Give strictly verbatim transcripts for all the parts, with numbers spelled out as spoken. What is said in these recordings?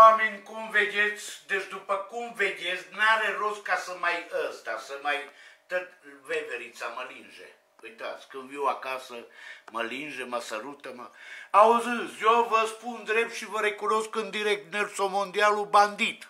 oameni, cum vedeți, deci după cum vedeți, n-are rost ca să mai ăsta, să mai... Tot veverița mă linge. Uitați, când viu acasă, mă linge, mă sărută, mă... Auziți, eu vă spun drept și vă recunosc în direct Nelson Mondialu bandit.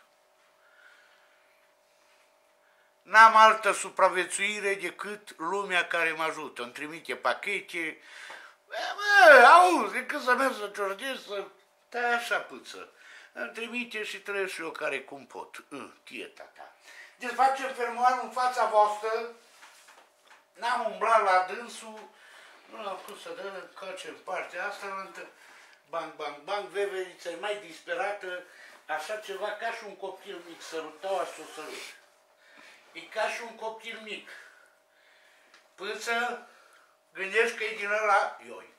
N-am altă supraviețuire decât lumea care mă ajută. Îmi trimite pachete. Bă, auzi, când să merg să ciordesc, să... Da, așa pâță. Îmi trimite și trăiesc și eu care cum pot. Tieta ta. Deci facem fermoarul în fața voastră. N-am umblat la dânsul. Nu am pus să dă calce în partea asta. Bang, bang, bang. Veverița e mai disperată. Așa ceva ca și un copil mic. Sărutau așa o sărut. E ca și un copil mic. Pâță, gândești că e din ăla ioi.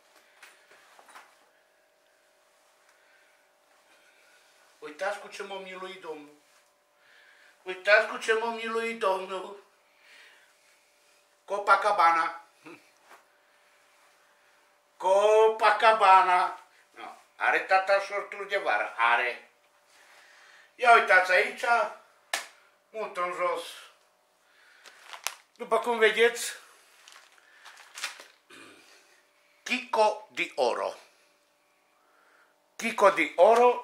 Uitați cu ce m-a miluit Domnul. Uitați cu ce m-a miluit Domnul. Copacabana. Copacabana. No. Are tata șorturi de vară. Are. Ia uitați aici. Mult în jos. După cum vedeți, Chico di Oro. Chico di Oro.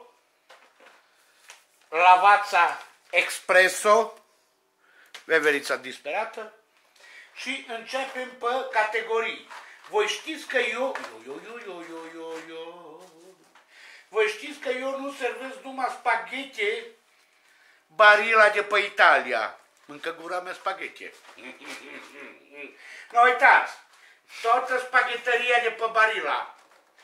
Lavazza Espresso, veverița disperată, și începem pe categorii. Voi știți că eu, eu, eu, eu, eu, eu, eu, voi știți că eu nu servesc numai spaghete Barilla de pe Italia. Încă gura mea spaghete. Nu uitați, toată spaghetăria de pe Barilla.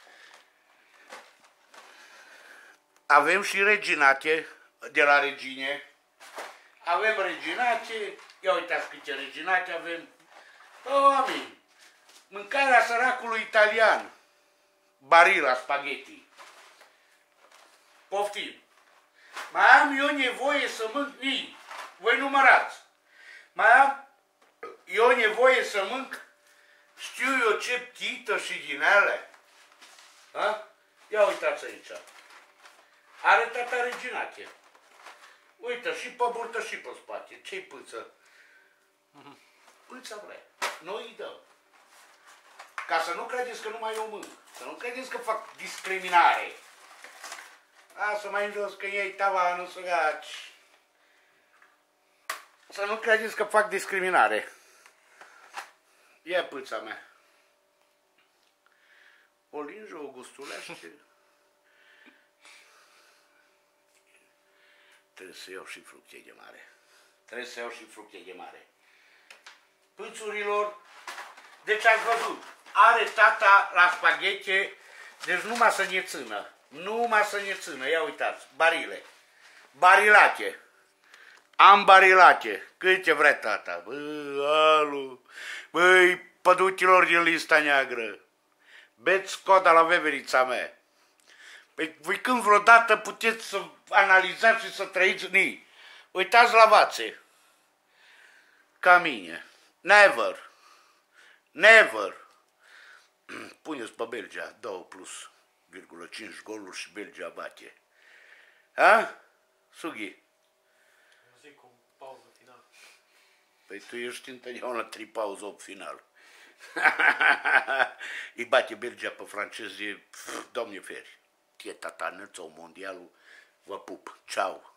Avem și reginate de la Regine. Avem reginate. Ia uitați câte reginate avem. Oameni, mâncarea săracului italian. Barilla spaghetti. Poftim. Mai am eu nevoie să mânc nii. Voi numărați. Mai am eu nevoie să mânc știu eu ce ptită și din ele. Ha? Ia uitați aici. Are tata reginate. Uite, și pe burtă și pe spate. Ce-i pâță? Pâța vrea. Noi îi dăm. Ca să nu credeți că numai eu mânc. Să nu credeți că fac discriminare. Lasă mai în jos că ei tavanul să gaci. Să nu credeți că fac discriminare. Ia pâța mea. O linge, o gustulește. Trebuie să iau și fructe de mare. Trebuie să iau și fructe de mare. Pâțurilor, deci ați văzut, are tata la spaghete, deci numai să ne țină. Numai să ne țină. Ia uitați, barile. Barilate. Am barilate. Câte vrea tata? Bă, alu. Băi, pădutilor din lista neagră. Beți coda la veverița mea. Păi voi când vreodată puteți să analizați și să trăiți nii. Uitați la vațe. Ca mine. Never. Never. Puneți pe Belgia doi plus virgulă cinci goluri și Belgia bate. Ha? Sughi. Zic o pauză finală. Păi tu ești întotdeauna trei pauză opt final. Îi bate Belgia pe francezi, Doamne feri. Tieta ta, Nelson Mondialu, vă pup. Ceau.